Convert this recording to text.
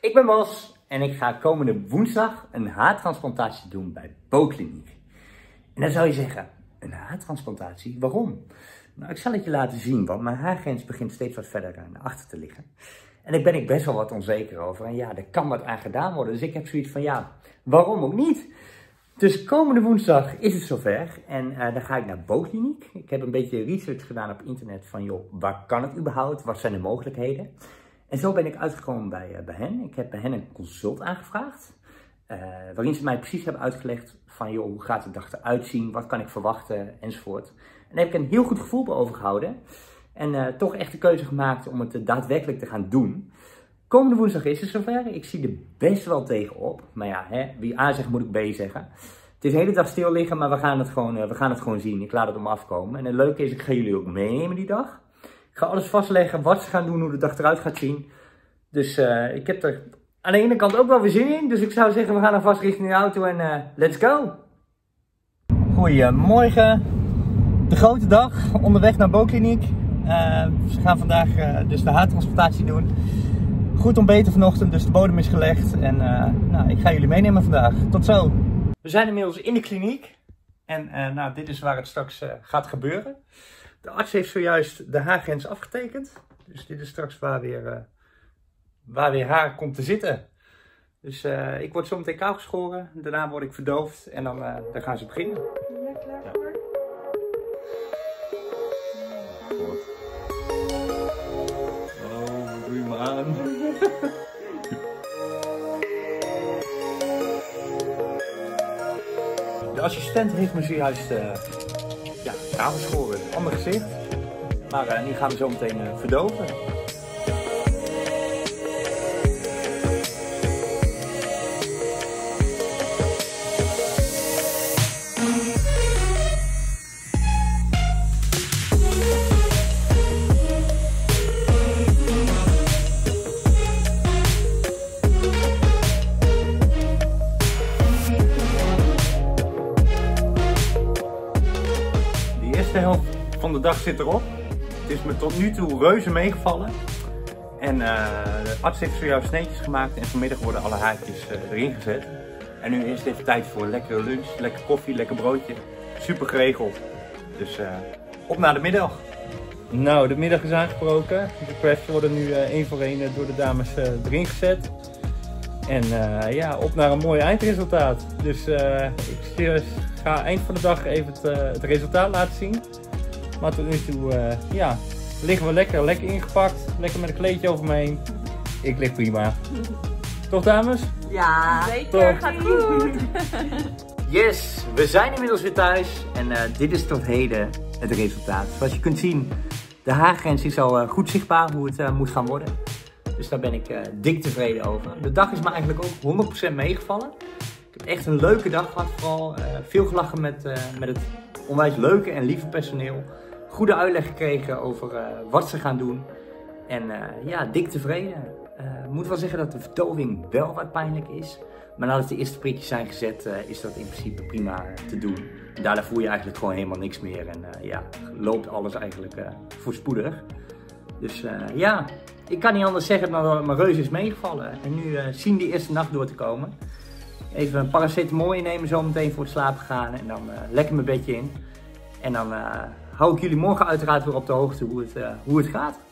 Ik ben Bas en ik ga komende woensdag een haartransplantatie doen bij Bokliniek. En dan zou je zeggen, een haartransplantatie? Waarom? Nou, ik zal het je laten zien, want mijn haargrens begint steeds wat verder naar achter te liggen. En daar ben ik best wel wat onzeker over. En ja, er kan wat aan gedaan worden. Dus ik heb zoiets van, ja, waarom ook niet? Dus komende woensdag is het zover en dan ga ik naar Bokliniek. Ik heb een beetje research gedaan op internet van, joh, waar kan het überhaupt? Wat zijn de mogelijkheden? En zo ben ik uitgekomen bij hen. Ik heb bij hen een consult aangevraagd. Waarin ze mij precies hebben uitgelegd van, joh, hoe gaat de dag eruit zien? Wat kan ik verwachten? Enzovoort. En daar heb ik een heel goed gevoel bij overgehouden. En toch echt de keuze gemaakt om het daadwerkelijk te gaan doen. Komende woensdag is het zover. Ik zie er best wel tegenop. Maar ja, wie A zegt moet ik B zeggen. Het is de hele dag stil liggen, maar we gaan het gewoon zien. Ik laat het om afkomen. En het leuke is, ik ga jullie ook meenemen die dag. Ik ga alles vastleggen, wat ze gaan doen, hoe de dag eruit gaat zien. Dus ik heb er aan de ene kant ook wel weer zin in. Dus ik zou zeggen, we gaan alvast richting de auto en let's go! Goedemorgen. De grote dag, onderweg naar Bokliniek. Ze gaan vandaag dus de haartransplantatie doen. Goed ontbeten vanochtend, dus de bodem is gelegd. En nou, ik ga jullie meenemen vandaag. Tot zo! We zijn inmiddels in de kliniek. En nou, dit is waar het straks gaat gebeuren. De arts heeft zojuist de haargrens afgetekend. Dus dit is straks waar weer haar komt te zitten. Dus ik word zo meteen kaal geschoren. Daarna word ik verdoofd. En dan gaan ze beginnen. Ja, klaar voor? Oh, doe je me aan. De assistent heeft me zojuist kaal geschoren. Ander gezicht. Maar nu gaan we zo meteen verdoven. De helft van de dag zit erop. Het is me tot nu toe reuze meegevallen. En de arts heeft zojuist sneetjes gemaakt en vanmiddag worden alle haartjes erin gezet. En nu is het even tijd voor een lekkere lunch, lekker koffie, lekker broodje. Super geregeld. Dus op naar de middag. Nou, de middag is aangebroken. De crafts worden nu één voor één door de dames erin gezet. En ja, op naar een mooi eindresultaat. Dus ik ga eind van de dag even het resultaat laten zien. Maar tot nu toe ja, liggen we lekker ingepakt. Lekker met een kleedje over me heen. Ik lig prima. Toch dames? Ja, zeker. Toch. Gaat goed. Yes, we zijn inmiddels weer thuis. En dit is tot heden het resultaat. Zoals je kunt zien, de haargrens is al goed zichtbaar hoe het moet gaan worden. Dus daar ben ik dik tevreden over. De dag is me eigenlijk ook 100% meegevallen. Ik heb echt een leuke dag gehad. Vooral veel gelachen met het onwijs leuke en lieve personeel. Goede uitleg gekregen over wat ze gaan doen. En ja, dik tevreden. Ik moet wel zeggen dat de verdoving wel wat pijnlijk is. Maar nadat de eerste prikjes zijn gezet, is dat in principe prima te doen. En daarna voel je eigenlijk gewoon helemaal niks meer. En ja, loopt alles eigenlijk voorspoedig. Dus ja, ik kan niet anders zeggen dan dat mijn reuze is meegevallen. En nu zien die eerste nacht door te komen. Even een paracetamol innemen zo meteen voor het slapen gaan. En dan lekker mijn bedje in. En dan hou ik jullie morgen uiteraard weer op de hoogte hoe het gaat.